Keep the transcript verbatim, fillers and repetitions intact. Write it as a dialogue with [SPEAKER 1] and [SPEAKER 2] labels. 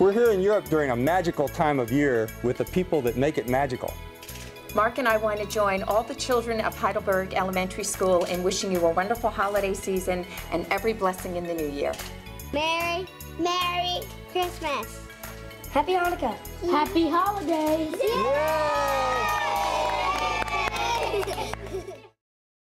[SPEAKER 1] We're here in Europe during a magical time of year with the people that make it magical.
[SPEAKER 2] Mark and I want to join all the children of Heidelberg Elementary School in wishing you a wonderful holiday season and every blessing in the new year.
[SPEAKER 3] Merry, Merry Christmas.
[SPEAKER 4] Happy Hanukkah.
[SPEAKER 5] Happy holidays.
[SPEAKER 1] Yeah!